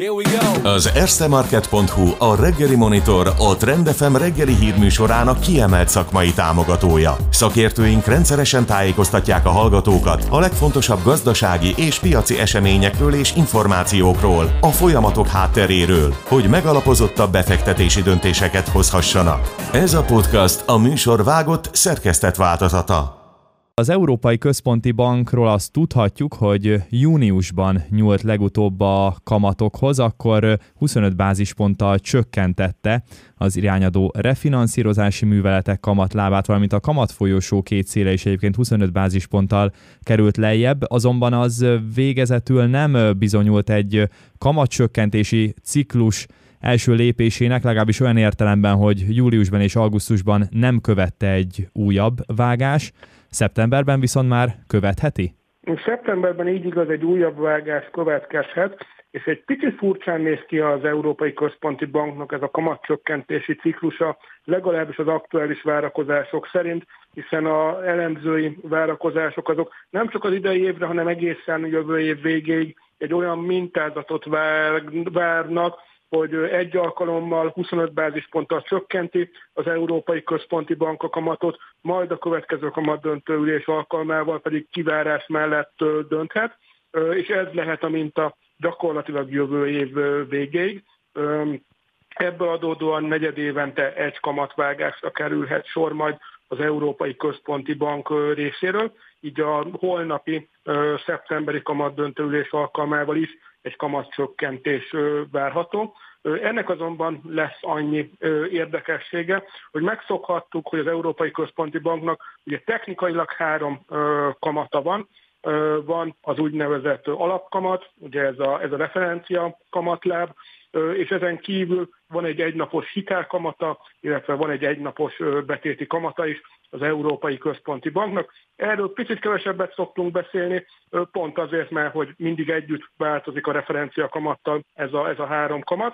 Az erstemarket.hu, a reggeli monitor, a Trend FM reggeli hírműsorának kiemelt szakmai támogatója. Szakértőink rendszeresen tájékoztatják a hallgatókat a legfontosabb gazdasági és piaci eseményekről és információkról, a folyamatok hátteréről, hogy megalapozottabb befektetési döntéseket hozhassanak. Ez a podcast a műsor vágott, szerkesztett változata. Az Európai Központi Bankról azt tudhatjuk, hogy júniusban nyúlt legutóbb a kamatokhoz, akkor 25 bázisponttal csökkentette az irányadó refinanszírozási műveletek kamatlábát, valamint a kamatfolyósó két széle is egyébként 25 bázisponttal került lejjebb, azonban az végezetül nem bizonyult egy kamatcsökkentési ciklus első lépésének, legalábbis olyan értelemben, hogy júliusban és augusztusban nem követte egy újabb vágás. Szeptemberben viszont már követheti? Szeptemberben így igaz, egy újabb vágás következhet, és egy picit furcsán néz ki az Európai Központi Banknak ez a kamatcsökkentési ciklusa, legalábbis az aktuális várakozások szerint, hiszen az elemzői várakozások azok nem csak az idei évre, hanem egészen jövő év végéig egy olyan mintázatot várnak, hogy egy alkalommal 25 bázisponttal csökkenti az Európai Központi Bank a kamatot, majd a következő kamatdöntő ülés alkalmával pedig kivárás mellett dönthet, és ez lehet a minta gyakorlatilag jövő év végéig. Ebből adódóan negyedévente egy kamatvágásra kerülhet sor majd az Európai Központi Bank részéről, így a holnapi szeptemberi kamatdöntő ülés alkalmával is egy kamatcsökkentés várható. Ennek azonban lesz annyi érdekessége, hogy megszokhattuk, hogy az Európai Központi Banknak ugye technikailag három kamata van. Van az úgynevezett alapkamat, ugye ez a referencia kamatláb, és ezen kívül van egy egynapos hitelkamata, illetve van egy egynapos betéti kamata is az Európai Központi Banknak. Erről picit kevesebbet szoktunk beszélni, pont azért, mert hogy mindig együtt változik a referencia kamattal ez a három kamat.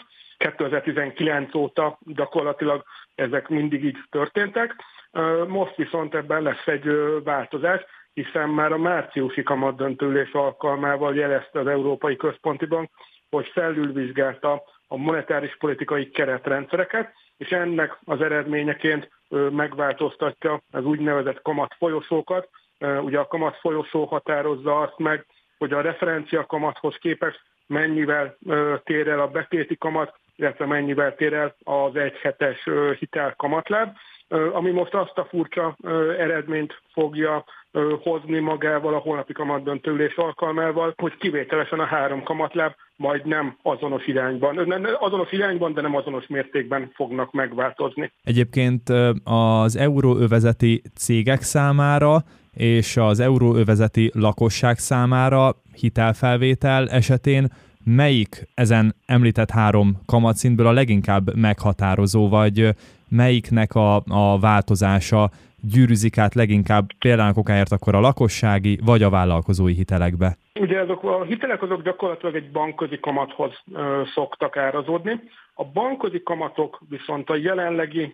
2019 óta gyakorlatilag ezek mindig így történtek. Most viszont ebben lesz egy változás, hiszen már a márciusi kamatdöntőülés alkalmával jelezte az Európai Központi Bank, hogy felülvizsgálta a monetáris politikai keretrendszereket, és ennek az eredményeként megváltoztatja az úgynevezett kamatfolyosókat. Ugye a kamatfolyosó határozza azt meg, hogy a referencia kamathoz képest mennyivel tér el a betéti kamat, illetve mennyivel tér el az egyhetes hitelkamatláb, ami most azt a furcsa eredményt fogja hozni magával a holnapi kamatdöntő ülés alkalmával, hogy kivételesen a három kamatláb majd nem azonos irányban, de nem azonos mértékben fognak megváltozni. Egyébként az euróövezeti cégek számára és az euróövezeti lakosság számára hitelfelvétel esetén melyik ezen említett három kamatszintből a leginkább meghatározó, vagy melyiknek a változása gyűrűzik át leginkább például okáért akkor a lakossági vagy a vállalkozói hitelekbe? Ugye azok a hitelek azok gyakorlatilag egy bankközi kamathoz szoktak árazódni. A bankközi kamatok viszont a jelenlegi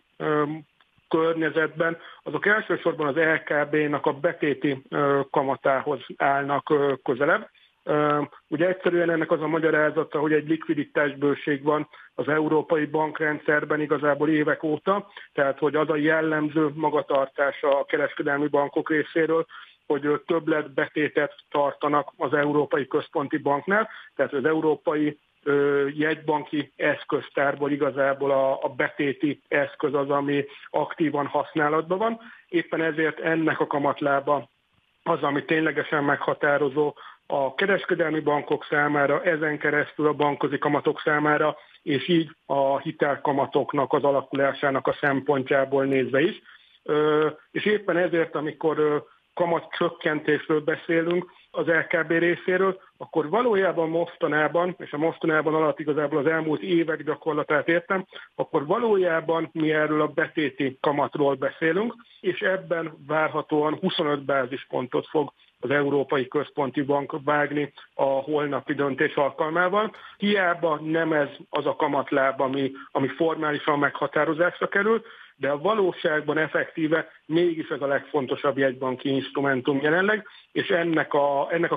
környezetben azok elsősorban az LKB-nak a betéti kamatához állnak közelebb. Ugye egyszerűen ennek az a magyarázata, hogy egy likviditásbőség van az európai bankrendszerben igazából évek óta, tehát hogy az a jellemző magatartása a kereskedelmi bankok részéről, hogy többletbetétet tartanak az Európai Központi Banknál, tehát az európai jegybanki eszköztárból igazából a betéti eszköz az, ami aktívan használatban van. Éppen ezért ennek a kamatlába az, ami ténylegesen meghatározó a kereskedelmi bankok számára, ezen keresztül a bankközi kamatok számára, és így a hitelkamatoknak az alakulásának a szempontjából nézve is. És éppen ezért, amikor kamatcsökkentésről beszélünk az LKB részéről, akkor valójában mostanában, és a mostanában alatt igazából az elmúlt évek gyakorlatát értem, akkor valójában mi erről a betéti kamatról beszélünk, és ebben várhatóan 25 bázispontot fog az Európai Központi Bank vágni a holnapi döntés alkalmával. Hiába nem ez az a kamatláb, ami formálisan meghatározásra kerül, de a valóságban effektíve mégis ez a legfontosabb jegybanki instrumentum jelenleg, és ennek a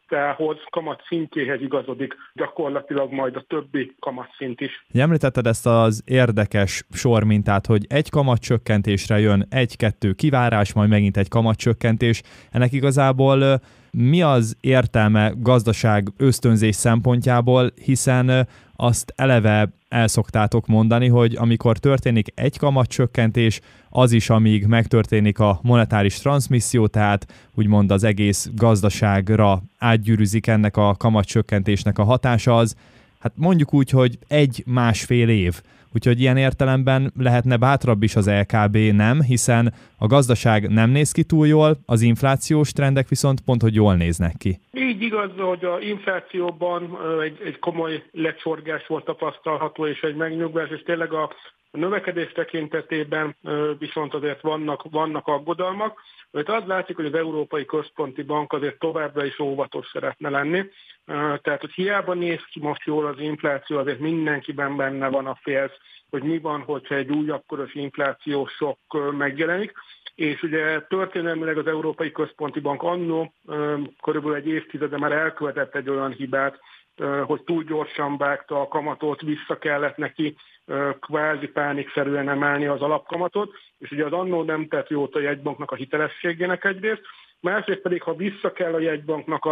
kamat szintjéhez igazodik gyakorlatilag majd a többi kamatszint is. Említetted ezt az érdekes sormintát, hogy egy kamatcsökkentésre jön egy-kettő kivárás, majd megint egy kamatcsökkentés. Ennek igazából mi az értelme gazdaság ösztönzés szempontjából, hiszen azt eleve elszoktátok mondani, hogy amikor történik egy kamatcsökkentés, az is, amíg megtörténik a monetáris transzmisszió, tehát úgymond az egész gazdaságra átgyűrűzik ennek a kamatcsökkentésnek a hatása, az hát mondjuk úgy, hogy 1-1,5 év. Úgyhogy ilyen értelemben lehetne bátrabb is az LKB, nem? Hiszen a gazdaság nem néz ki túl jól, az inflációs trendek viszont pont, hogy jól néznek ki. Így igaz, hogy az inflációban egy komoly lecsorgás volt tapasztalható, és egy megnyugvás, és tényleg a növekedés tekintetében viszont azért vannak aggodalmak. Mert az látszik, hogy az Európai Központi Bank azért továbbra is óvatos szeretne lenni. Tehát, hogy hiába néz ki most jól az infláció, azért mindenkiben benne van a félsz, hogy mi van, hogyha egy újabb koros inflációs sok megjelenik. És ugye történelmileg az Európai Központi Bank annó körülbelül egy évtizede már elkövetett egy olyan hibát, hogy túl gyorsan vágta a kamatot, vissza kellett neki kvázi pánikszerűen emelni az alapkamatot, és ugye az annó nem tett jót a jegybanknak a hitelességének egyrészt, másrészt pedig, ha vissza kell a jegybanknak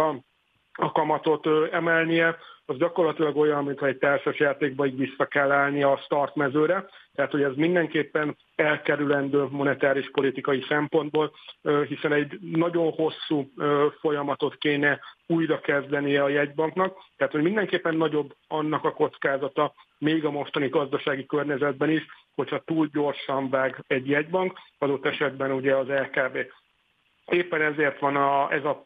a kamatot emelnie, az gyakorlatilag olyan, mintha egy társasjátékba így vissza kell állni a startmezőre, tehát hogy ez mindenképpen elkerülendő monetáris politikai szempontból, hiszen egy nagyon hosszú folyamatot kéne újra kezdenie a jegybanknak, tehát hogy mindenképpen nagyobb annak a kockázata, még a mostani gazdasági környezetben is, hogyha túl gyorsan vág egy jegybank, adott esetben ugye az LKB. Éppen ezért van ez a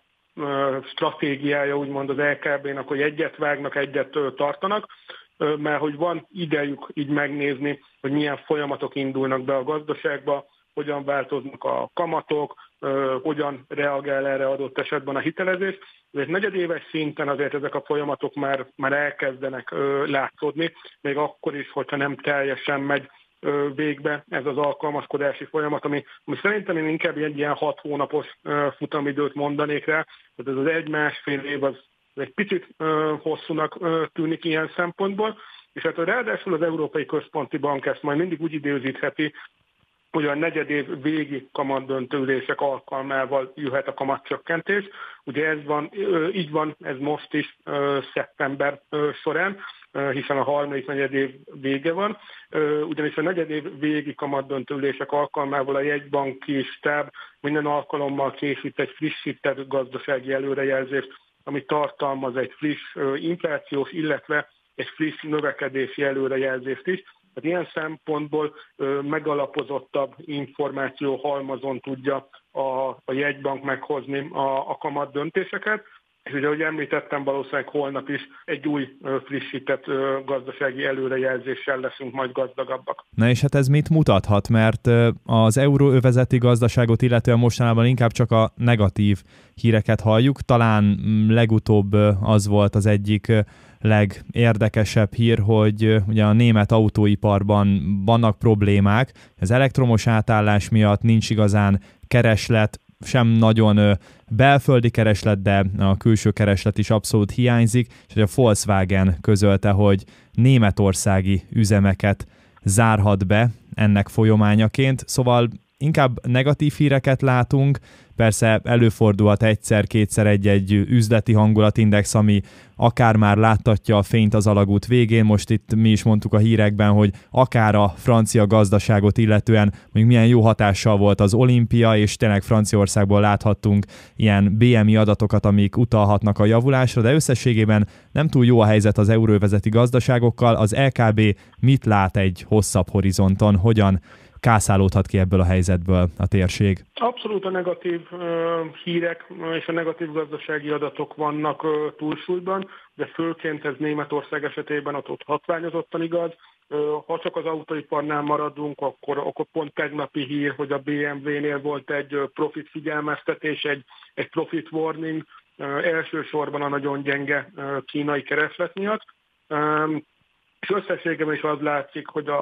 stratégiája úgymond az LKB-nak, hogy egyet vágnak, egyet tartanak, mert hogy van idejük így megnézni, hogy milyen folyamatok indulnak be a gazdaságba, hogyan változnak a kamatok, hogyan reagál erre adott esetben a hitelezés. Egy negyedéves szinten azért ezek a folyamatok már elkezdenek látszódni, még akkor is, hogyha nem teljesen megy végbe ez az alkalmazkodási folyamat, ami szerintem én inkább egy ilyen 6 hónapos futamidőt mondanék rá, tehát ez az 1-1,5 év az egy picit hosszúnak tűnik ilyen szempontból, és hát ráadásul az Európai Központi Bank ezt majd mindig úgy időzítheti, hogy a negyedév végi kamatdöntőülések alkalmával jöhet a kamatcsökkentés. Ugye így van ez most is szeptember során, hiszen a harmadik negyedév vége van, ugyanis a negyedév végi kamatdöntőülések alkalmával a jegybanki stáb minden alkalommal készít egy frissített gazdasági előrejelzést, ami tartalmaz egy friss inflációs, illetve egy friss növekedési előrejelzést is. Tehát ilyen szempontból megalapozottabb információ halmazon tudja a jegybank meghozni a kamat döntéseket. És ugye, ahogy említettem, valószínűleg holnap is egy új frissített gazdasági előrejelzéssel leszünk majd gazdagabbak. Na és hát ez mit mutathat? Mert az euróövezeti gazdaságot illetően mostanában inkább csak a negatív híreket halljuk. Talán legutóbb az volt az egyik legérdekesebb hír, hogy ugye a német autóiparban vannak problémák. Az elektromos átállás miatt nincs igazán kereslet, sem nagyon belföldi kereslet, de a külső kereslet is abszolút hiányzik, és a Volkswagen közölte, hogy németországi üzemeket zárhat be ennek folyamányaként, szóval inkább negatív híreket látunk, persze előfordulhat egyszer-kétszer egy üzleti hangulatindex, ami akár már láttatja a fényt az alagút végén, most itt mi is mondtuk a hírekben, hogy akár a francia gazdaságot illetően mondjuk milyen jó hatással volt az olimpia, és tényleg Franciaországból láthattunk ilyen BMI adatokat, amik utalhatnak a javulásra, de összességében nem túl jó a helyzet az euróövezeti gazdaságokkal. Az LKB mit lát egy hosszabb horizonton, hogyan kászálódhat ki ebből a helyzetből a térség? Abszolút a negatív hírek és a negatív gazdasági adatok vannak túlsúlyban, de főként ez Németország esetében ott hatványozottan igaz. Ha csak az autóiparnál maradunk, akkor pont tegnapi hír, hogy a BMW-nél volt egy profit figyelmeztetés, egy profit warning, elsősorban a nagyon gyenge kínai kereslet miatt. És összességében is az látszik, hogy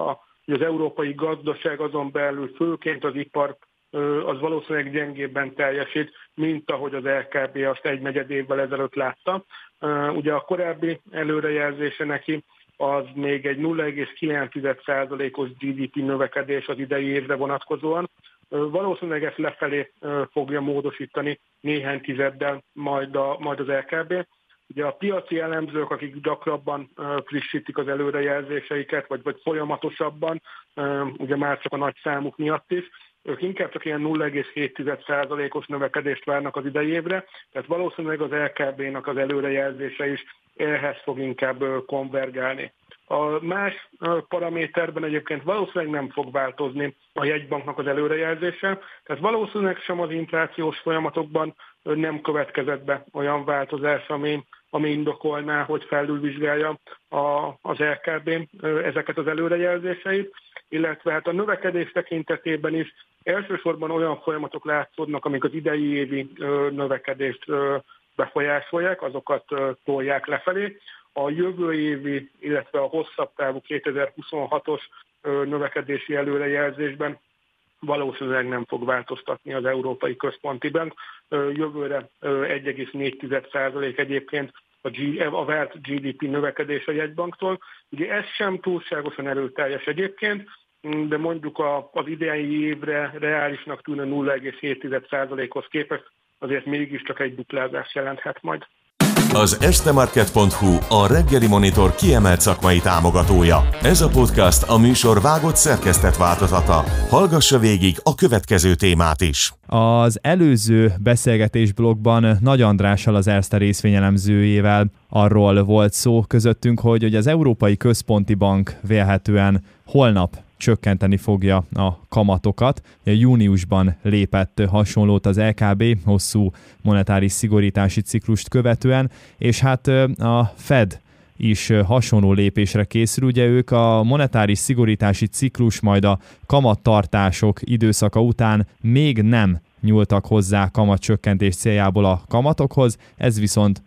hogy az európai gazdaság azon belül főként az ipar az valószínűleg gyengébben teljesít, mint ahogy az LKB azt egy negyed évvel ezelőtt látta. Ugye a korábbi előrejelzése neki az még egy 0,9%-os GDP növekedés az idei évre vonatkozóan. Valószínűleg ezt lefelé fogja módosítani néhány tizeddel majd az LKB. Ugye a piaci elemzők, akik gyakrabban frissítik az előrejelzéseiket, vagy folyamatosabban, ugye már csak a nagy számuk miatt is, ők inkább csak ilyen 0,7%-os növekedést várnak az idei évre, tehát valószínűleg az LKB-nak az előrejelzése is ehhez fog inkább konvergálni. A más paraméterben egyébként valószínűleg nem fog változni a jegybanknak az előrejelzése, tehát valószínűleg sem az inflációs folyamatokban nem következett be olyan változás, ami indokolná, hogy felülvizsgálja az LKB ezeket az előrejelzéseit, illetve hát a növekedés tekintetében is elsősorban olyan folyamatok látszódnak, amik az idei évi növekedést befolyásolják, azokat tolják lefelé. A jövő évi, illetve a hosszabb távú 2026-os növekedési előrejelzésben valószínűleg nem fog változtatni az Európai Központi Bank. Jövőre 1,4% egyébként a várt GDP növekedés a jegybanktól. Ugye ez sem túlságosan erőteljes egyébként, de mondjuk az idei évre reálisnak tűnő 0,7%-hoz képest azért mégiscsak egy duplázás jelenthet majd. Az estemarket.hu a reggeli monitor kiemelt szakmai támogatója. Ez a podcast a műsor vágott szerkesztett változata. Hallgassa végig a következő témát is. Az előző beszélgetésblogban Nagy Andrással, az Erste részvényelemzőjével arról volt szó közöttünk, hogy az Európai Központi Bank vélhetően holnap csökkenteni fogja a kamatokat. Júniusban lépett hasonlót az LKB hosszú monetáris szigorítási ciklust követően, és hát a Fed is hasonló lépésre készül. Ugye ők a monetáris szigorítási ciklus, majd a kamattartások időszaka után még nem nyúltak hozzá kamatcsökkentés céljából a kamatokhoz, ez viszont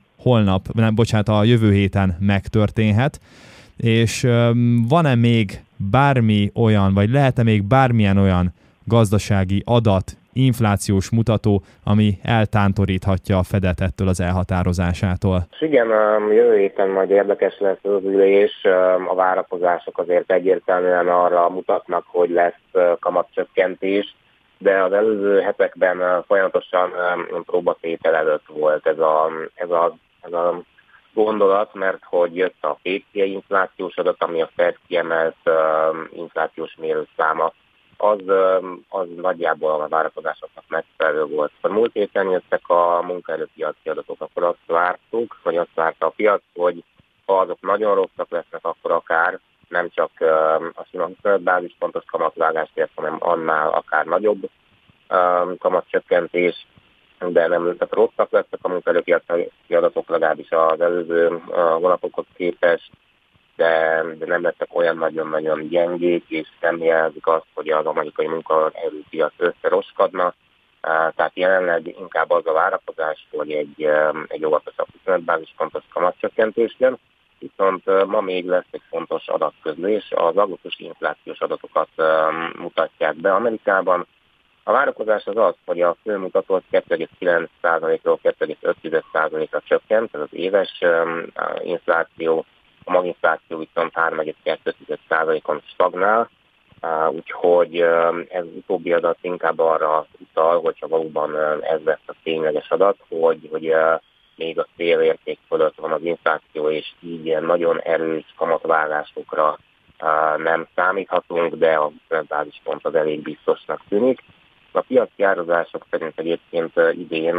a jövő héten megtörténhet. És van-e még bármi olyan, vagy lehet-e még bármilyen olyan gazdasági adat, inflációs mutató, ami eltántoríthatja a Fedet ettől az elhatározásától? Igen, jövő héten majd érdekes lesz az ülés. A várakozások azért egyértelműen arra mutatnak, hogy lesz kamatcsökkentés, de az előző hetekben folyamatosan próbatétel előtt volt ez a gondolat, mert hogy jött a PCE inflációs adat, ami a Fed kiemelt inflációs mérőszáma, az nagyjából a várakozásoknak megfelelő volt. A múlt héten jöttek a munkaerőpiaci adatok, akkor azt várta a piac, hogy ha azok nagyon rosszak lesznek, akkor akár nem csak a sima 25 bázispontos kamatvágást ért, hanem annál akár nagyobb kamatcsökkentés, de nem tehát rosszak lesznek a munkaerőpiaci adatok, legalábbis az előző hónapokhoz képest, de nem lesznek olyan nagyon-nagyon gyengék, és nem jelzik azt, hogy az amerikai munkaerőpiac összeroskadna. Tehát jelenleg inkább az a várakozás, hogy egy óvatosabb 25 bázispontos kamatcsökkentés jön, viszont ma még lesz egy fontos adatközlés. Az augusztusi inflációs adatokat mutatják be Amerikában. A várakozás az, hogy a főmutató 2,9%-ról 2,5%-ra csökkent, ez az éves infláció, a maginfláció viszont 3,2%-on stagnál, úgyhogy ez utóbbi adat inkább arra utal, hogyha valóban ez lesz a tényleges adat, hogy még a célérték fölött van az infláció, és így ilyen nagyon erős kamatvágásokra nem számíthatunk, de a 25 bázispont az elég biztosnak tűnik. A piaci árazások szerint egyébként idén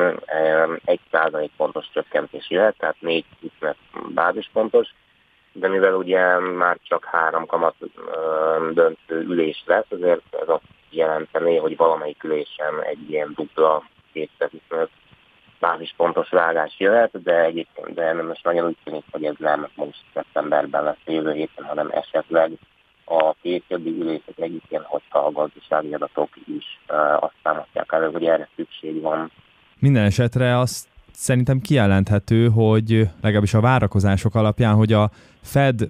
1% pontos csökkentés jöhet, tehát 4 bázispontos, de mivel ugye már csak 3 kamat döntő ülés lesz, ezért ez azt jelenteni, hogy valamelyik ülésen egy ilyen dupla 225 bázispontos vágás jöhet, de most nagyon úgy tűnik, hogy ez nem most szeptemberben lesz jövő héten, hanem esetleg a későbbi ülések egyébként, hogyha a gazdasági adatok is azt támasztják elő, hogy erre szükség van. Minden esetre azt szerintem kijelenthető, hogy legalábbis a várakozások alapján, hogy a Fed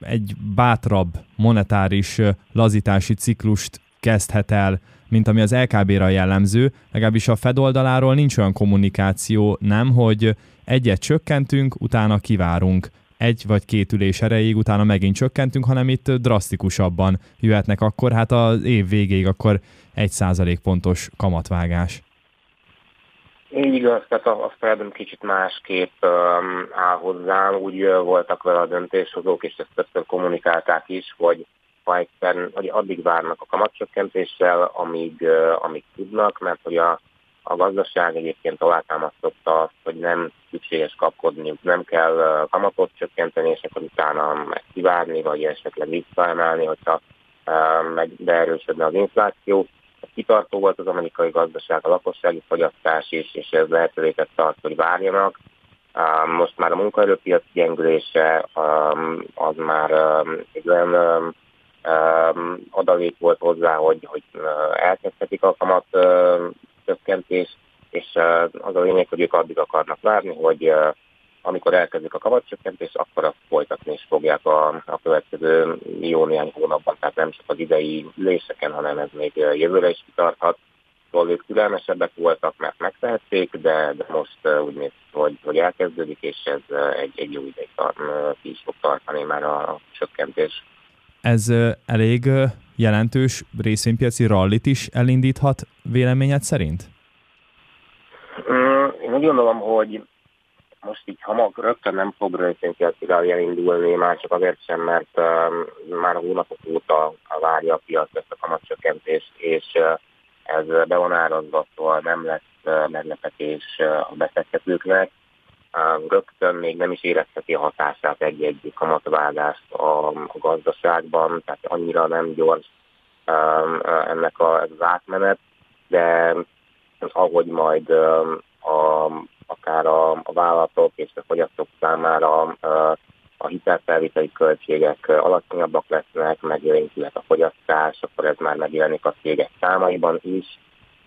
egy bátrabb monetáris lazítási ciklust kezdhet el, mint ami az LKB-ra jellemző, legalábbis a Fed oldaláról nincs olyan kommunikáció, nem, hogy egyet csökkentünk, utána kivárunk egy vagy két ülés erejéig, utána megint csökkentünk, hanem itt drasztikusabban jöhetnek akkor, hát az év végéig akkor 1% pontos kamatvágás. Így igaz, tehát a Fed kicsit másképp áll hozzá, úgy voltak vele a döntéshozók, és ezt többször kommunikálták is, hogy hogy addig várnak a kamatcsökkentéssel, amíg tudnak, mert hogy a gazdaság egyébként alátámasztotta azt, hogy nem szükséges kapkodniuk, nem kell kamatot csökkenteni, és akkor utána meg kivárni, vagy esetleg visszaemelni, hogyha beerősödne az infláció. Kitartó volt az amerikai gazdaság, a lakossági fogyasztás is, és ez lehetővé tette azt, hogy várjanak. Most már a munkaerőpiac gyengülése az már egy olyan adalék volt hozzá, hogy elkezdhetik a kamat csökkentés, és az a lényeg, hogy ők addig akarnak várni, hogy amikor elkezdik a kamatcsökkentést, akkor azt folytatni is fogják a következő jó néhány hónapban, tehát nem csak az idei üléseken, hanem ez még jövőre is kitarthat. Szóval ők türelmesebbek voltak, mert megtehették, de most úgy néz, hogy elkezdődik, és ez egy jó ideig ki is fog tartani már a csökkentés. Ez elég jelentős részvénypiaci rallit is elindíthat véleményed szerint? Én úgy gondolom, hogy most így rögtön nem fog részvénypiaci rally elindulni, már csak azért sem, mert már hónapok óta várja a piac ezt a kamatcsökkentést, és ez be van árazva, szóval nem lesz meglepetés a befektetőknek. Rögtön még nem is érezheti a hatását egy kamatvágást a gazdaságban, tehát annyira nem gyors ennek az átmenet, de ahogy majd akár a vállalatok és a fogyasztók számára a hitelfelviteli költségek alacsonyabbak lesznek, megjelenik a fogyasztás, akkor ez már megjelenik a cégek számaiban is.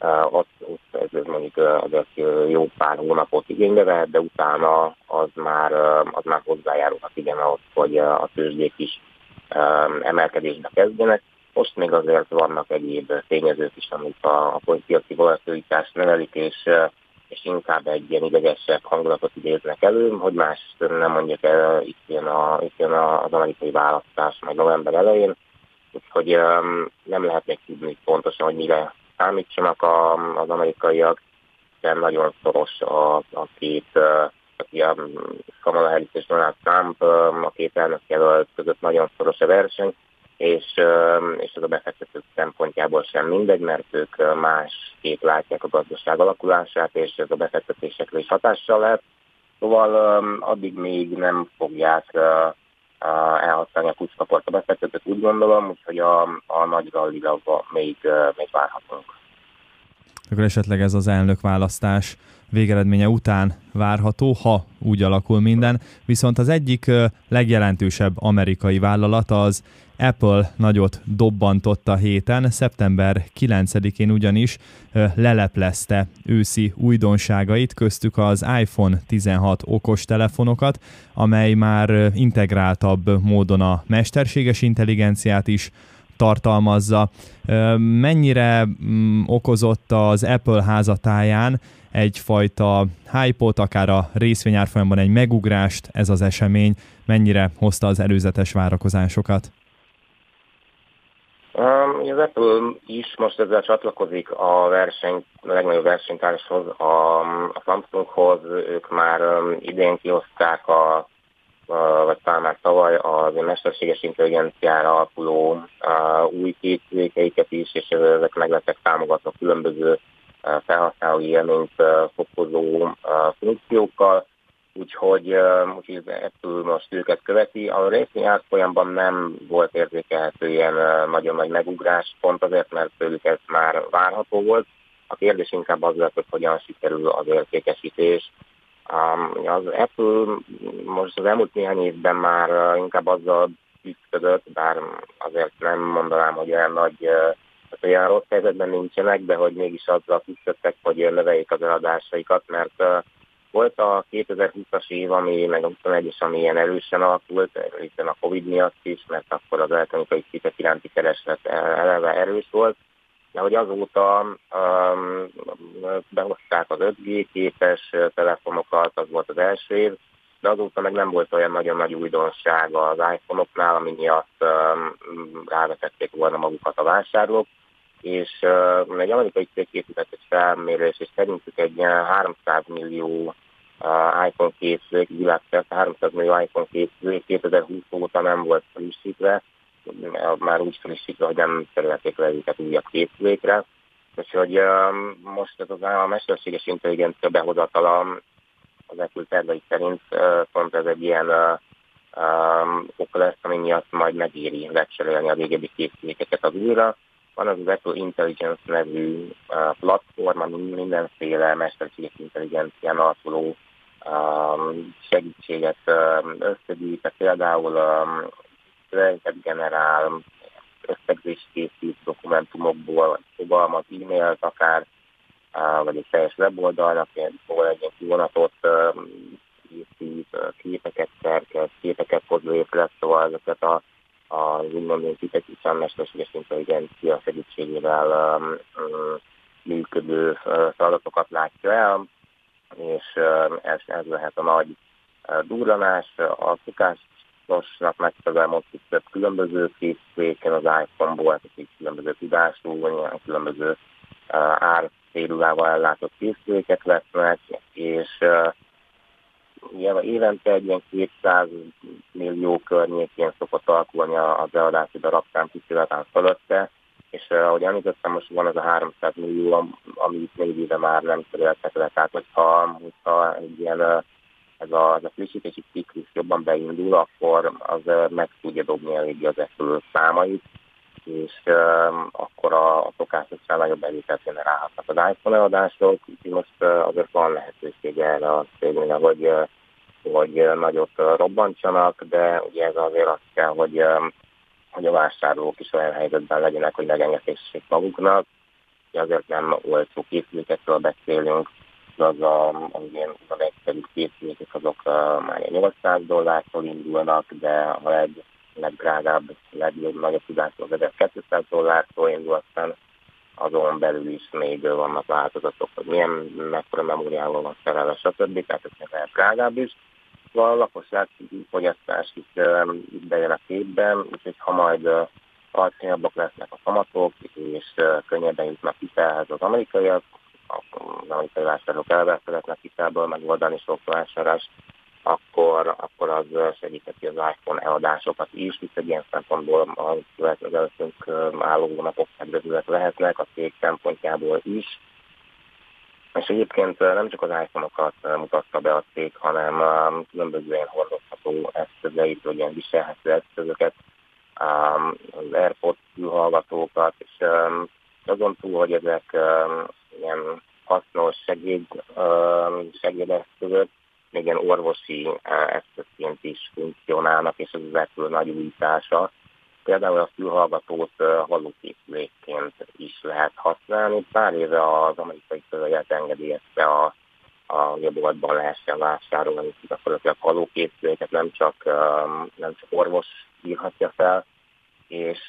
Ez mondjuk azért jó pár hónapot igénybe vehet, de utána az már hozzájárulhat igen ahhoz, hogy a tőzsdék is emelkedésbe kezdjenek. Most még azért vannak egyéb tényezők is, amik a piaci volatilitást növelik, és inkább egy ilyen idegesebb hangulatot idéznek elő, hogy más nem mondjuk el, itt jön az amerikai választás majd november elején, úgyhogy nem lehet még tudni pontosan, hogy mire számítsanak az amerikaiak, de nagyon szoros a két, a Kamala Harris és Donald Trump, a két elnökjelölt között nagyon szoros a verseny, és ez a befektetők szempontjából sem mindegy, mert ők másképp látják a gazdaság alakulását, és ez a befektetésekre is hatással lehet. Szóval addig még nem fogják elhasználni a kuckaport a befektetők, úgy gondolom, úgyhogy a nagy rallira még várhatunk. Akkor esetleg ez az elnökválasztás végeredménye után várható, ha úgy alakul minden. Viszont az egyik legjelentősebb amerikai vállalat az Apple nagyot dobbantott a héten, szeptember 9-én ugyanis leleplezte őszi újdonságait, köztük az iPhone 16 okostelefonokat, amely már integráltabb módon a mesterséges intelligenciát is tartalmazza. Mennyire okozott az Apple házatáján egyfajta hype-ot, akár a részvényárfolyamban egy megugrást ez az esemény, mennyire hozta az előzetes várakozásokat? Az Apple is most ezzel csatlakozik a legnagyobb versenytárshoz, a Samsunghoz. Ők már idén kihozták vagy talán már tavaly az mesterséges intelligenciára alapuló új készülékeiket is, és ezek meg lettek támogatva különböző felhasználói élményt fokozó funkciókkal, úgyhogy az Apple most őket követi. A részvényárfolyamban nem volt érzékelhető ilyen nagyon nagy megugrás, pont azért, mert tőlük ez már várható volt. A kérdés inkább az lett, hogy hogyan sikerül az értékesítés. Az Apple most az elmúlt néhány évben már inkább azzal küzdött, bár azért nem mondanám, hogy olyan rossz helyzetben nincsenek, de hogy mégis azzal küzdöttek, hogy növeljék az eladásaikat, mert Volt a 2020-as év, meg a 21-es, ami ilyen erősen alakult, hiszen a Covid miatt is, mert akkor az elektronikai cikkek iránti kereslet eleve erős volt. De hogy azóta behozták az 5G képes telefonokat, az volt az első év, de azóta meg nem volt olyan nagyon nagy újdonság az iPhone-oknál, ami miatt rávetették volna magukat a vásárlók, és egy amerikai cég készített egy felmérés, és szerintük egy 300 millió iPhone készülék, világszerte 300 millió iPhone készülék 2020 óta nem volt frissítve, már úgy frissítve, hogy nem területték le őket újabb készülékre. Úgyhogy most ez a mesterséges intelligencia behozatala az Apple tervei szerint pont ez egy ilyen ok lesz, ami miatt majd megéri lecserélni a régebbi készülékeket az újra. Van az Apple Intelligence nevű platform, ami mindenféle mesterséges intelligencián alapuló segítséget összegyűjt, például szöveget generál, összegzést készít dokumentumokból, vagy fogalmat, e-mailt akár, vagy egy teljes weboldalnak, ahol egy kivonatot készít, képeket szerkeszt, képeket hoz létre, szóval ezeket az úgymond tipikusan mesterséges intelligencia segítségével működő feladatokat látja el, és ez lehet a nagy durranás. A szokásosnak megfelelően most itt több különböző készüléken az iPhone-ból, tehát különböző tudású, különböző árcélulával ellátott készülékek lesznek, és évente egy ilyen 200 millió környékén szokott alakulni az eladási darabszám kísérletán fölötte, és ahogy említettem, most van az a 300 millió, amit 4 éve már nem területtek le, tehát hogyha egy ilyen ez a frissítési ciklus jobban beindul, akkor az meg tudja dobni eléggé az Apple számait, és akkor a szokásosan nagyobb bevételt generálhatnak az iPhone eladások, úgyhogy most azért van lehetőség erre a cégnél, hogy nagyot robbantsanak, de ugye ez azért azt kell, hogy a vásárlók is olyan helyzetben legyenek, hogy megengedhessék maguknak. Ugye azért nem olcsó készülékekről beszélünk, az ilyen egyszerű készülékek azok már $800 indulnak, de a legdrágább, legnagyobb tudásról vezet $200 indul, aztán azon belül is még vannak változatok, hogy mekkora memóriával van szerelve, stb. Tehát ez lehet drágább is. A lakosság fogyasztás is bejön a képben, úgyhogy ha majd alacsonyabbak lesznek a kamatok, és könnyebben jutnak hitelhez az amerikaiak, az amerikai vásárlók elveszteletnek hitelből megoldani sok vásárlást, akkor az segítheti az iPhone eladásokat is, hisz egy ilyen szempontból az előttünk álló napok kedvezőek lehetnek a cég szempontjából is. És egyébként nem csak az iPhone-okat mutatta be a cég, hanem különböző ilyen hordozható eszközeit, vagy ilyen viselhető eszközöket, az AirPods fülhallgatókat, és azon túl, hogy ezek ilyen hasznos segédeszközök, még ilyen orvosi eszközként is funkcionálnak, és ez az Apple nagy újítása. Például a fülhallgatót hallókészülékként is lehet használni. Pár éve az amerikai közölet engedélyezte a boltban lehessen vásárolni, gyakorlatilag hallókészüléket nem csak orvos írhatja fel, és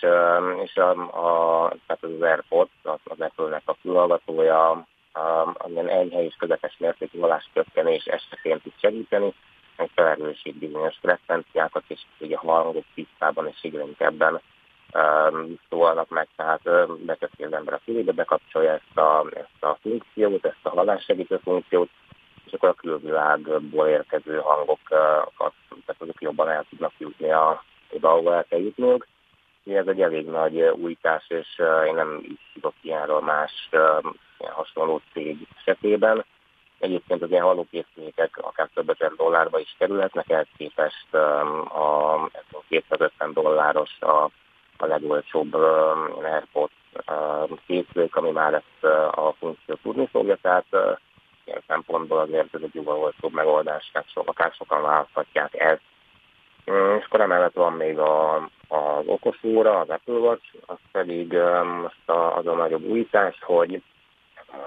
tehát az AirPods, az Apple-nek a fülhallgatója, amilyen enyhe és közepes mértékű halláscsökkenés esetén tud segíteni, meg felerősít bizonyos frekvenciákat, és ugye a hangok tisztában és igénykebben szólnak meg, tehát beteszi az ember a fülébe, bekapcsolja ezt a funkciót, ezt a hallássegítő funkciót, és akkor a külvilágból érkező hangokat, tehát azok jobban el tudnak jutni oda, ahol el kell jutniuk. Ez egy elég nagy újítás, és én nem így tudok ilyenről más ilyen hasonló cég esetében. Egyébként az ilyen hallókészülékek akár több ezer dollárba is kerülhetnek, ehhez képest a $250 a legolcsóbb AirPods készülék, ami már ezt a funkciót tudni fogja, tehát ilyen szempontból azért ez egy jóval olcsóbb megoldás, akár sokan választhatják ezt. És akkor emellett van még az okosóra, az Apple Watch, az pedig most az a nagyobb újítás, hogy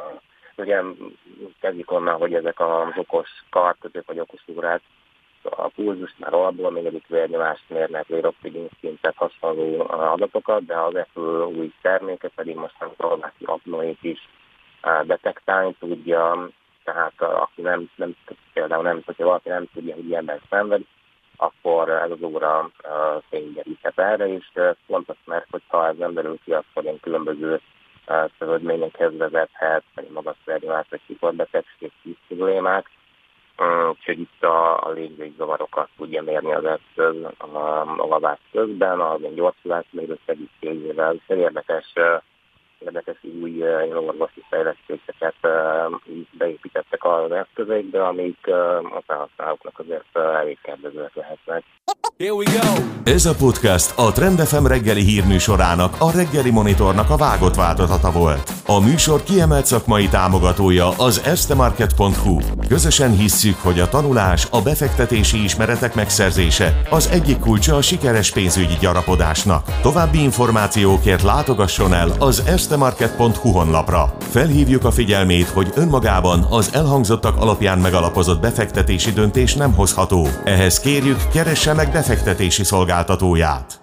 ugye kezdjük onnan, hogy ezek az okos kartozók vagy okos órák a pulzust már alapból mérjük, vérnyomást mérnek, véroxigén szintet, hasonló adatokat, de az Apple új terméke pedig most az alvási apnoét is detektálni tudja, tehát aki például hogyha valaki nem tudja, hogy ilyenben szenved, akkor ez az óra fényderíthet erre, és fontos, mert hogyha ez nem derül ki, akkor ilyen különböző szövődményekhez vezethet, vagy magas vérnyomás, vagy cukorbetegség, problémák, úgyhogy itt a légzői zavarokat tudja mérni az eszköz a lavás közben, az ilyen gyorsulásmérő segítségével. Érdekes új orvosi fejlesztéseket beépítettek az eszközeikbe, amik a felhasználóknak azért elég kedvezőek lehetnek. Ez a podcast a Trend FM reggeli hírműsorának, a Reggeli Monitornak a vágott változata volt. A műsor kiemelt szakmai támogatója az erstemarket.hu. Közösen hisszük, hogy a tanulás, a befektetési ismeretek megszerzése az egyik kulcsa a sikeres pénzügyi gyarapodásnak. További információkért látogasson el az erstemarket.hu honlapra. Felhívjuk a figyelmét, hogy önmagában az elhangzottak alapján megalapozott befektetési döntés nem hozható. Ehhez kérjük, keresse meg befektetési szolgáltatóját.